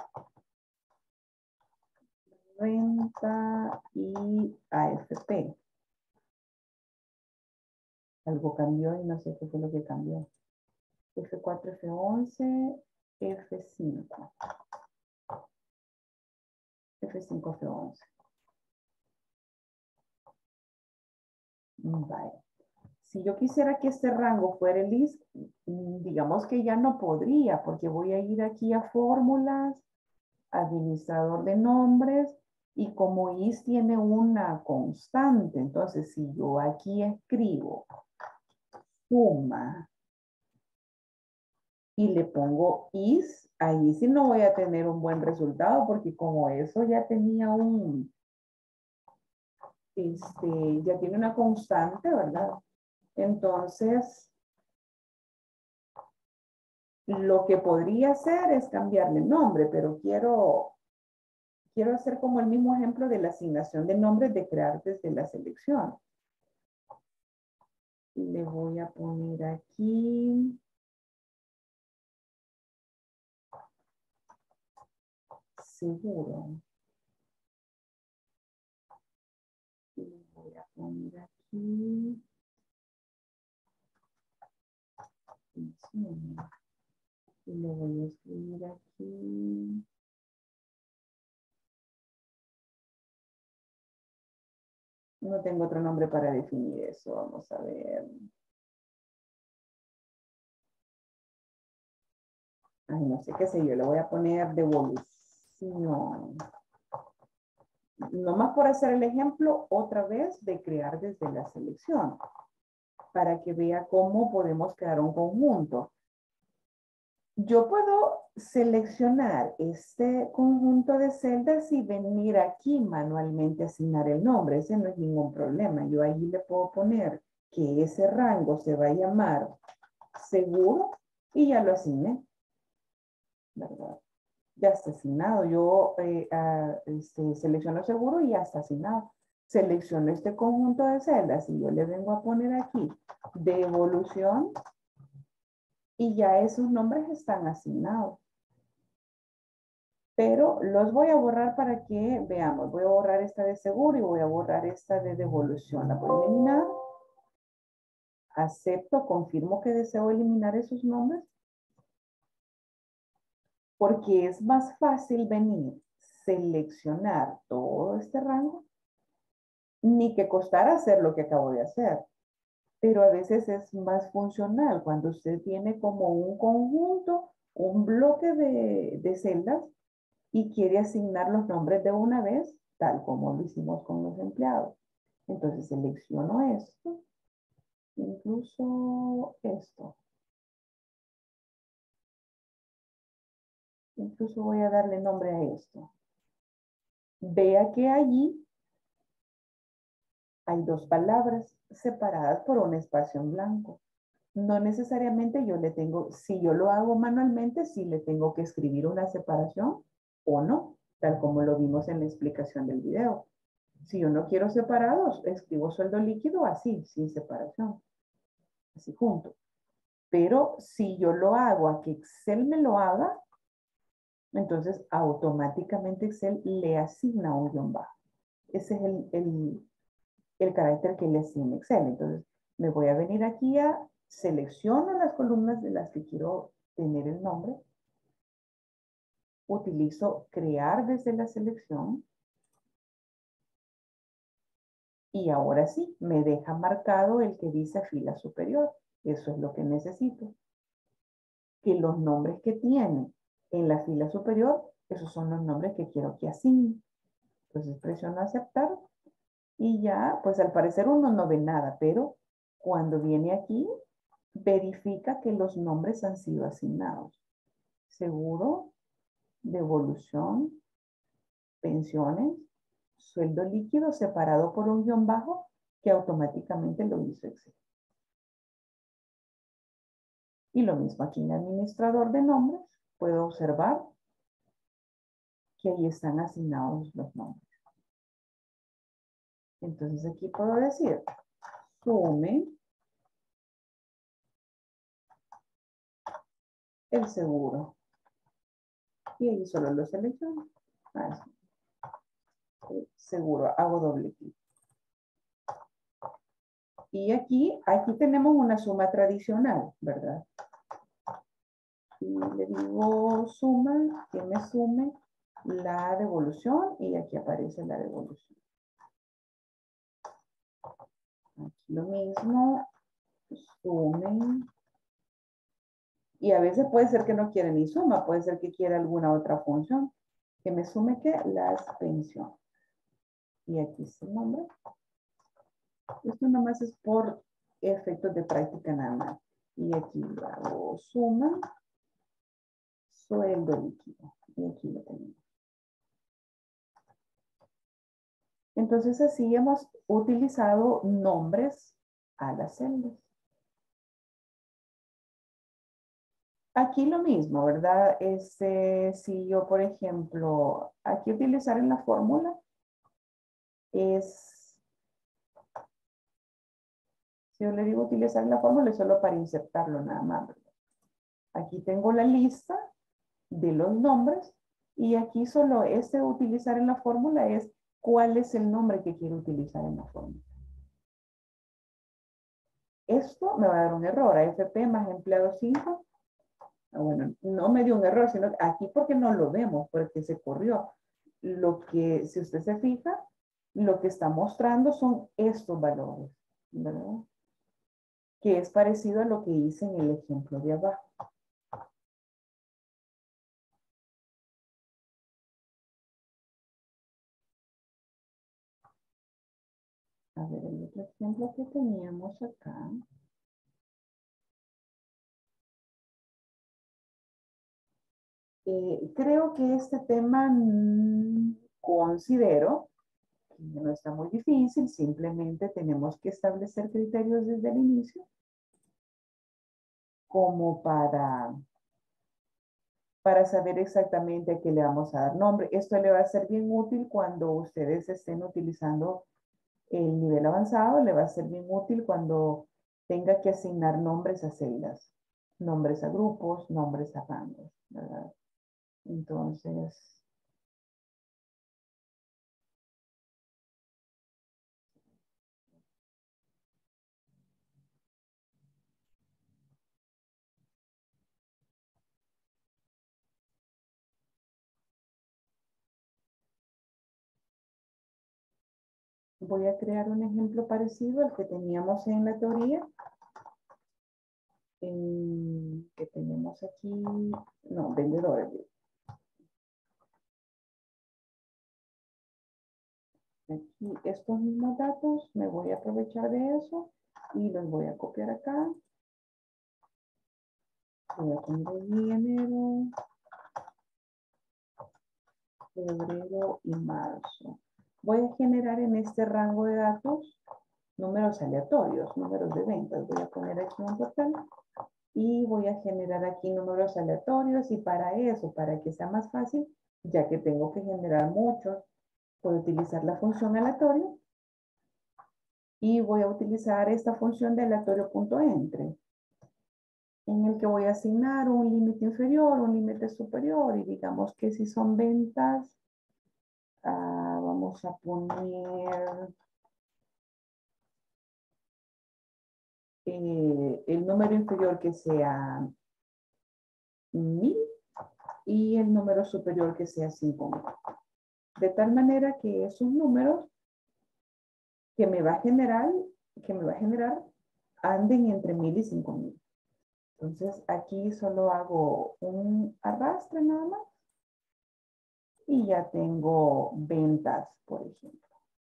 A: renta y AFP. Algo cambió y no sé qué fue lo que cambió. F4, F11, F5. F5, F11. Vale. Si yo quisiera que este rango fuera el list, digamos que ya no podría, porque voy a ir aquí a fórmulas, administrador de nombres, y como is tiene una constante, entonces si yo aquí escribo suma y le pongo is, ahí sí no voy a tener un buen resultado, porque como eso ya tenía ya tiene una constante, ¿verdad? Entonces, lo que podría hacer es cambiarle nombre, pero quiero hacer como el mismo ejemplo de la asignación de nombres de crear desde la selección. Le voy a poner aquí seguro. Y voy a poner aquí. Y lo voy a escribir aquí. No tengo otro nombre para definir eso. Vamos a ver. Ay, no sé qué sé yo. Le voy a poner devolución. Nomás por hacer el ejemplo otra vez de crear desde la selección. Para que vea cómo podemos crear un conjunto. Yo puedo seleccionar este conjunto de celdas y venir aquí manualmente a asignar el nombre. Ese no es ningún problema. Yo ahí le puedo poner que ese rango se va a llamar seguro y ya lo asigné. ¿Verdad? Ya está asignado. Yo selecciono seguro y ya está asignado. Selecciono este conjunto de celdas y yo le vengo a poner aquí devolución. Y ya esos nombres están asignados. Pero los voy a borrar para que veamos. Voy a borrar esta de seguro y voy a borrar esta de devolución. La voy a eliminar. Acepto, confirmo que deseo eliminar esos nombres. Porque es más fácil venir, seleccionar todo este rango, ni que costara hacer lo que acabo de hacer. Pero a veces es más funcional cuando usted tiene como un conjunto, un bloque de celdas y quiere asignar los nombres de una vez, tal como lo hicimos con los empleados. Entonces selecciono esto, incluso esto. Incluso voy a darle nombre a esto. Vea que allí hay dos palabras separadas por un espacio en blanco. No necesariamente yo le tengo, si yo lo hago manualmente, sí le tengo que escribir una separación o no, tal como lo vimos en la explicación del video. Si yo no quiero separados, escribo sueldo líquido así, sin separación, así junto. Pero si yo lo hago a que Excel me lo haga, entonces automáticamente Excel le asigna un guión bajo. Ese es el carácter que le asigna Excel. Entonces me voy a venir aquí a selecciono las columnas de las que quiero tener el nombre. Utilizo crear desde la selección. Y ahora sí, me deja marcado el que dice fila superior. Eso es lo que necesito. Que los nombres que tiene en la fila superior, esos son los nombres que quiero que asigne. Entonces presiono aceptar y ya, pues al parecer uno no ve nada, pero cuando viene aquí, verifica que los nombres han sido asignados. Seguro, devolución, pensiones, sueldo líquido separado por un guión bajo que automáticamente lo hizo Excel. Y lo mismo aquí en administrador de nombres, puedo observar que ahí están asignados los nombres. Entonces aquí puedo decir, sume el seguro. Y ahí solo lo selecciono. Seguro, hago doble clic. Y aquí tenemos una suma tradicional, ¿verdad? Y le digo suma, que me sume la devolución y aquí aparece la devolución. Aquí lo mismo, sumen. Y a veces puede ser que no quiera ni suma, puede ser que quiera alguna otra función. Que me sume que las pensiones. Y aquí está el nombre. Esto nomás es por efectos de práctica nada más. Y aquí hago suma, sueldo líquido. Y aquí lo tenemos. Entonces así hemos utilizado nombres a las celdas. Aquí lo mismo, ¿verdad? Si yo, por ejemplo, aquí utilizar en la fórmula es, si yo le digo utilizar en la fórmula es solo para insertarlo nada más, ¿verdad? Aquí tengo la lista de los nombres Y aquí solo utilizar en la fórmula es cuál es el nombre que quiero utilizar en la fórmula. Esto me va a dar un error. AFP más empleado 5. Bueno, no me dio un error, sino aquí porque no lo vemos, porque se corrió. Lo que, si usted se fija, lo que está mostrando son estos valores, ¿verdad? Que es parecido a lo que hice en el ejemplo de abajo. A ver, el otro ejemplo que teníamos acá. Creo que este tema considero que no está muy difícil, simplemente tenemos que establecer criterios desde el inicio como para saber exactamente a qué le vamos a dar nombre. Esto le va a ser bien útil cuando ustedes estén utilizando el nivel avanzado, le va a ser bien útil cuando tenga que asignar nombres a celdas, nombres a grupos, nombres a rangos, ¿verdad? Entonces, voy a crear un ejemplo parecido al que teníamos en la teoría. Que tenemos aquí, no, vendedores. Aquí estos mismos datos, me voy a aprovechar de eso y los voy a copiar acá. Voy a poner aquí enero, febrero y marzo. Voy a generar en este rango de datos números aleatorios, números de ventas. Voy a poner aquí un total y voy a generar aquí números aleatorios y para eso, para que sea más fácil, ya que tengo que generar muchos, puedo utilizar la función aleatorio y voy a utilizar esta función de aleatorio.entre en el que voy a asignar un límite inferior, un límite superior y digamos que si son ventas, vamos a poner el número inferior que sea 1000 y el número superior que sea 5000. De tal manera que esos números que me va a generar anden entre 1000 y 5000. Entonces aquí solo hago un arrastre nada más y ya tengo ventas, por ejemplo.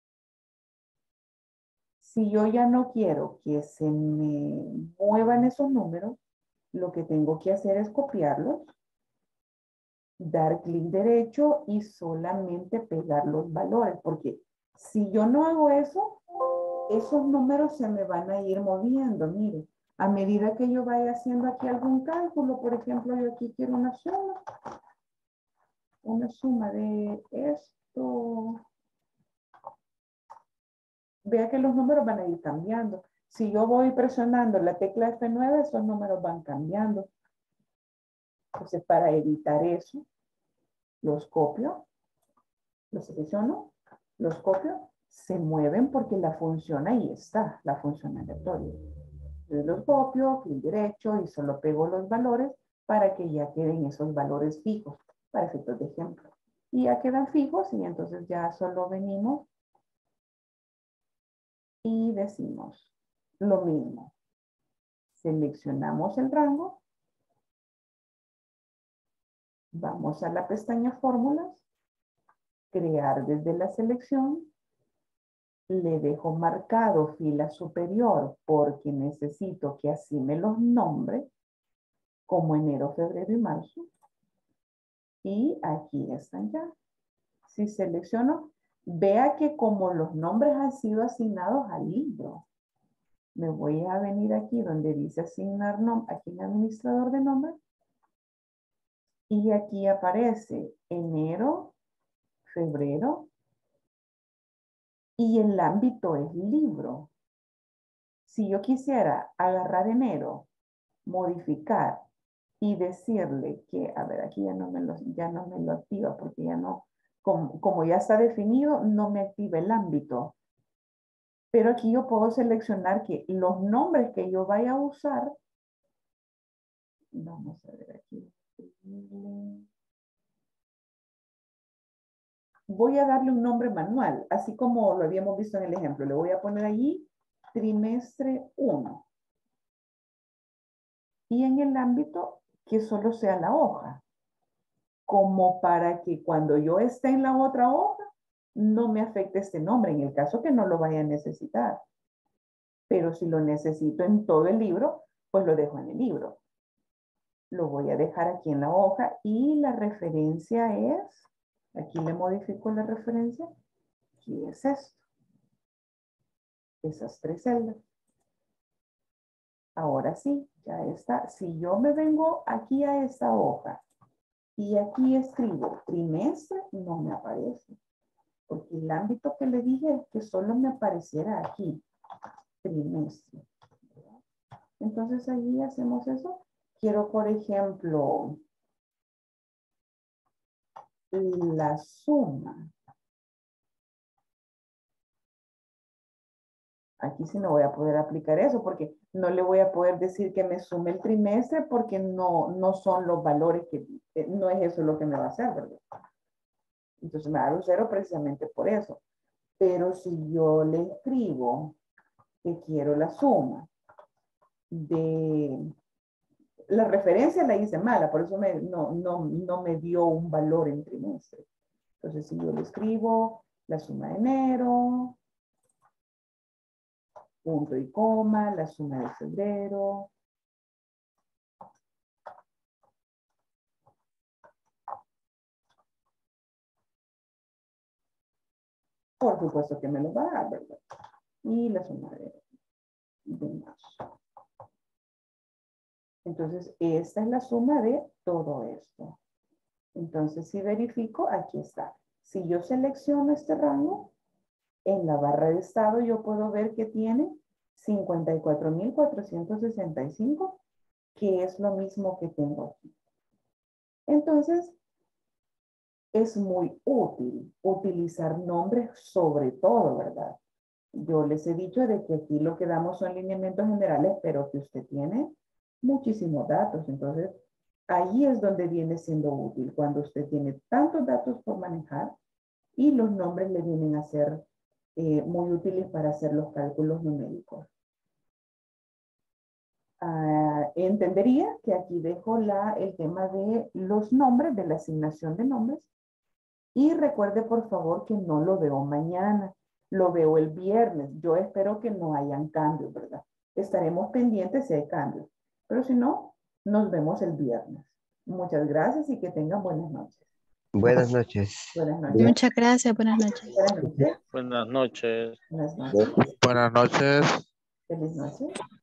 A: Si yo ya no quiero que se me muevan esos números, lo que tengo que hacer es copiarlos, dar clic derecho y solamente pegar los valores, porque si yo no hago eso, esos números se me van a ir moviendo. Mire, a medida que yo vaya haciendo aquí algún cálculo, por ejemplo, yo aquí quiero una suma de esto. Vea que los números van a ir cambiando. Si yo voy presionando la tecla F9, esos números van cambiando. Entonces, para evitar eso, los copio, los selecciono, los copio, se mueven porque la función ahí está, la función aleatoria. Entonces los copio, clic derecho y solo pego los valores para que ya queden esos valores fijos, para efectos de ejemplo. Y ya quedan fijos y entonces ya solo venimos y decimos lo mismo. Seleccionamos el rango, vamos a la pestaña fórmulas, crear desde la selección, le dejo marcado fila superior porque necesito que así me los nombre como enero, febrero y marzo. Y aquí están ya. Si selecciono, vea que como los nombres han sido asignados al libro, me voy a venir aquí donde dice asignar nombre, aquí en administrador de nombres. Y aquí aparece enero, febrero, y el ámbito es libro. Si yo quisiera agarrar enero, modificar y decirle que, a ver, aquí ya no me lo activa porque ya no, como ya está definido, no me activa el ámbito. Pero aquí yo puedo seleccionar que los nombres que yo vaya a usar, vamos a ver aquí. Voy a darle un nombre manual, así como lo habíamos visto en el ejemplo. Le voy a poner allí trimestre 1. Y en el ámbito que solo sea la hoja, como para que cuando yo esté en la otra hoja, no me afecte este nombre, en el caso que no lo vaya a necesitar. Pero si lo necesito en todo el libro, pues lo dejo en el libro. Lo voy a dejar aquí en la hoja y la referencia es, aquí le modifico la referencia, aquí es esto. Esas 3 celdas. Ahora sí, ya está. Si yo me vengo aquí a esta hoja y aquí escribo trimestre, no me aparece. Porque el ámbito que le dije es que solo me apareciera aquí, trimestre. Entonces allí hacemos eso. Quiero, por ejemplo, la suma. Aquí sí no voy a poder aplicar eso porque no le voy a poder decir que me sume el trimestre porque no son los valores que, no es eso lo que me va a hacer, ¿verdad? Entonces me va a dar un 0 precisamente por eso. Pero si yo le escribo que quiero la suma de... La referencia la hice mala, por eso no me dio un valor en trimestre. Entonces si yo le escribo la suma de enero, punto y coma, la suma de febrero, por supuesto que me lo va a dar, ¿verdad? Y la suma de marzo. Entonces, esta es la suma de todo esto. Entonces, si verifico, aquí está. Si yo selecciono este rango, en la barra de estado yo puedo ver que tiene 54,465, que es lo mismo que tengo aquí. Entonces, es muy útil utilizar nombres sobre todo, ¿verdad? Yo les he dicho de que aquí lo que damos son lineamientos generales, pero que usted tiene muchísimos datos. Entonces, ahí es donde viene siendo útil, cuando usted tiene tantos datos por manejar y los nombres le vienen a ser muy útiles para hacer los cálculos numéricos. Entendería que aquí dejo el tema de los nombres, de la asignación de nombres. Y recuerde, por favor, que no lo veo mañana, lo veo el viernes. Yo espero que no hayan cambios, ¿verdad? Estaremos pendientes si hay cambios. Pero si no, nos vemos el viernes. Muchas gracias y que tengan buenas noches.
B: Buenas noches.
A: Buenas noches.
D: Muchas gracias, buenas noches.
A: Buenas noches.
G: Buenas noches.
A: Buenas noches.
C: Buenas noches.
A: Feliz noche.